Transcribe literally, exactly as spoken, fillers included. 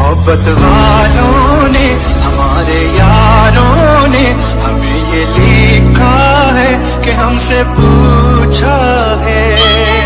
मोहब्बत वालों ने, हमारे यारों ने हमें ये लिखा है कि हमसे पूछा है।